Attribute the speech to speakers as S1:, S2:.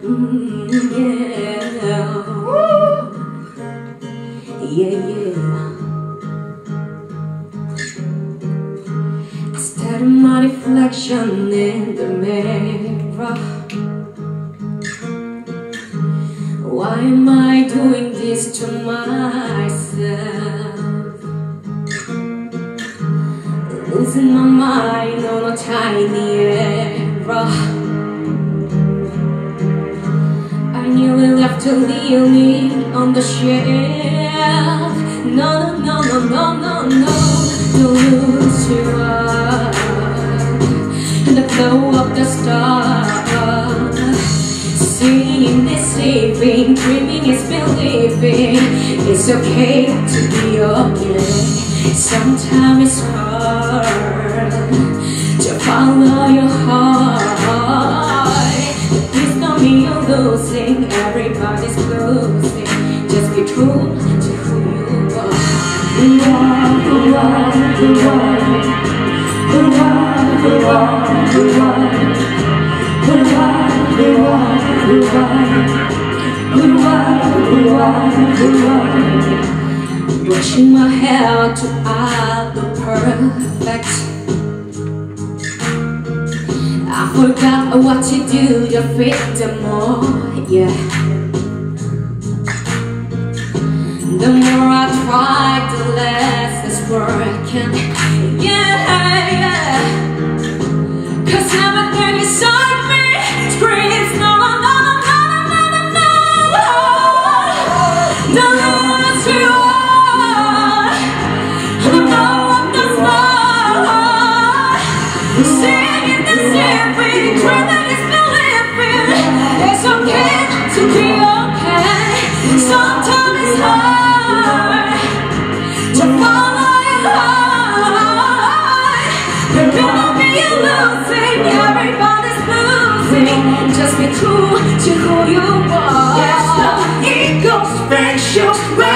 S1: Instead of my reflection in the mirror, why am I doing this to myself? Losing my mind on a tiny error. I nearly left to leave me on the shelf. No, no, no, no, no, no. Don't lose your eye in the flow of the stars. Seeing is sleeping, dreaming is believing. It's okay to be okay. Sometimes it's hard to follow your heart. Please don't be losing, everybody's losing. Just be true to who you are. Brushing my hair to add the perfect. I forgot what to do to fit the more, yeah. The more I try, the less it's working, yeah, yeah. Cause everything inside me screams no, no, no, no, no, no, no, no. Don't lose your heart. The flow of the stars. Singing the symphony, dreaming is believing. It's okay to be okay. Sometimes it's hard to follow your heart. You're gonna be losing, everybody's losing. Just be true to who you are. Yes, the ego's special.